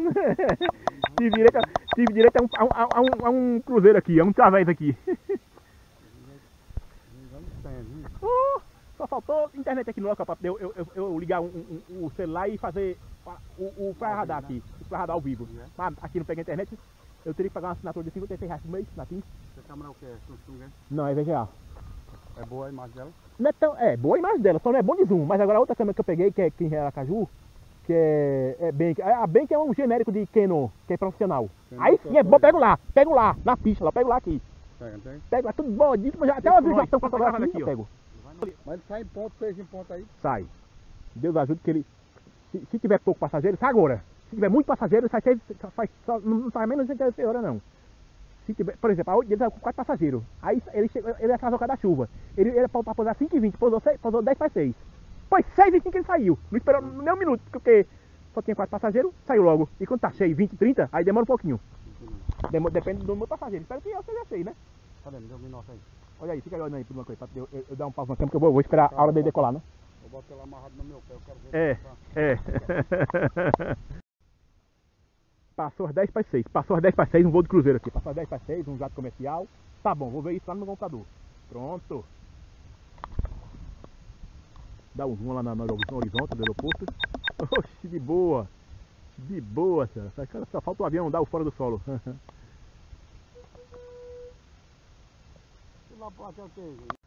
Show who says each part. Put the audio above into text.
Speaker 1: Tive direito a um cruzeiro aqui, a um través aqui. Oh, só faltou internet aqui no local pra eu ligar o celular e fazer o radar aqui, o radar ao vivo. Mas aqui não pega internet, eu teria que pagar uma assinatura de R$ 56 por mês na TIM.
Speaker 2: Essa câmera é o que? Samsung, hein?
Speaker 1: Não, é VGA.
Speaker 2: É boa a imagem dela?
Speaker 1: Não é tão, boa a imagem dela, só não é bom de zoom. Mas agora a outra câmera que eu peguei, que é aqui em Aracaju, que é Benk. A Benk é um genérico de Canon, que é profissional. Aí sim é bom, pego lá, na ficha, lá, pego lá aqui. Pego lá, tudo bodíssimo, já até uma vez já estão com a aqui, eu pego.
Speaker 2: Mas ele sai em ponto, 6 em ponto aí?
Speaker 1: Sai. Deus ajude que ele, se tiver pouco passageiro, sai agora. Se tiver muito passageiro, não sai menos de 6 horas não. Se tiver, por exemplo, a 8 deles é com 4 passageiros. Aí ele atrasou cada chuva. Ele era pra pousar 5h20, pousou 10 para 6. Foi 6h05 que ele saiu. Não esperou nem um minuto, porque só tinha 4 passageiros, saiu logo. E quando tá cheio, 20, 30, aí demora um pouquinho. Depende do meu passageiro. Espero que eu seja cheio, né?
Speaker 2: Cadê? Me deu um minuto aí.
Speaker 1: Olha aí, fica olhando aí por uma coisa, pra eu dar um pausa na câmera, que eu vou esperar a hora dele decolar, né?
Speaker 2: Eu boto ela amarrado no meu pé, eu quero ver.
Speaker 1: Passou às 10 para 6. Passou às 10 para 6 um voo de cruzeiro aqui. Passou às 10 para 6, um jato comercial. Tá bom, vou ver isso lá no meu computador. Pronto. Dá um zoom lá no horizonte do aeroporto. Oxi, de boa. De boa, senhora. Só falta o avião dar o fora do solo.
Speaker 2: E lá pra cá o que?